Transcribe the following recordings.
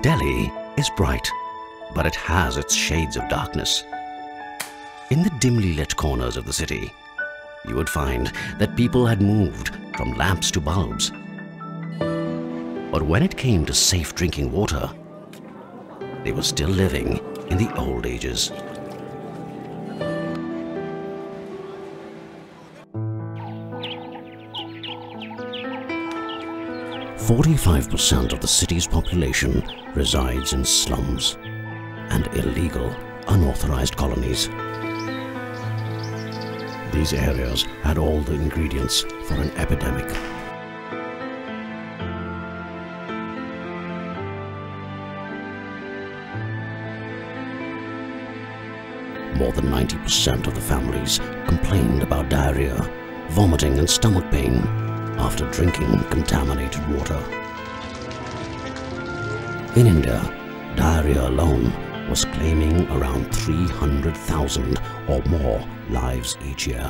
Delhi is bright, but it has its shades of darkness. In the dimly lit corners of the city, you would find that people had moved from lamps to bulbs. But when it came to safe drinking water, they were still living in the old ages. "45% of the city's population resides in slums and illegal, unauthorized colonies. These areas had all the ingredients for an epidemic. More than 90% of the families complained about diarrhea, vomiting and stomach pain after drinking contaminated water. In India, diarrhea alone was claiming around 300,000 or more lives each year.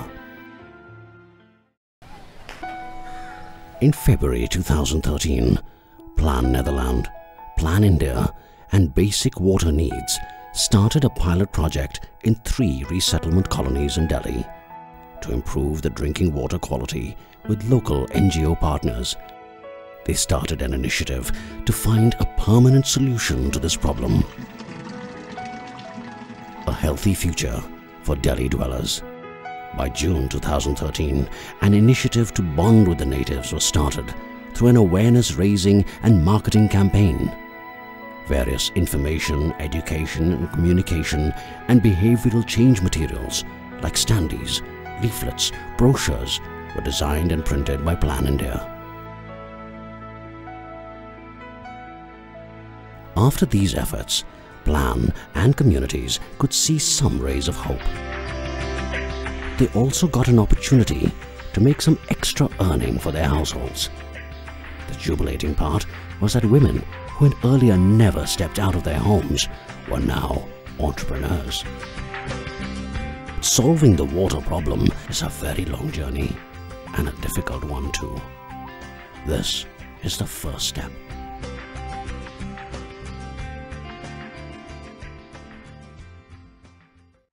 In February 2013, Plan Netherlands, Plan India and Basic Water Needs started a pilot project in 3 resettlement colonies in Delhi to improve the drinking water quality with local NGO partners. They started an initiative to find a permanent solution to this problem. A healthy future for Delhi dwellers. By June 2013, an initiative to bond with the natives was started through an awareness-raising and marketing campaign. Various information, education and communication and behavioral change materials like standees, leaflets, brochures were designed and printed by Plan India. After these efforts, Plan and communities could see some rays of hope. They also got an opportunity to make some extra earning for their households. The jubilating part was that women who had earlier never stepped out of their homes were now entrepreneurs. Solving the water problem is a very long journey and a difficult one too. This is the first step.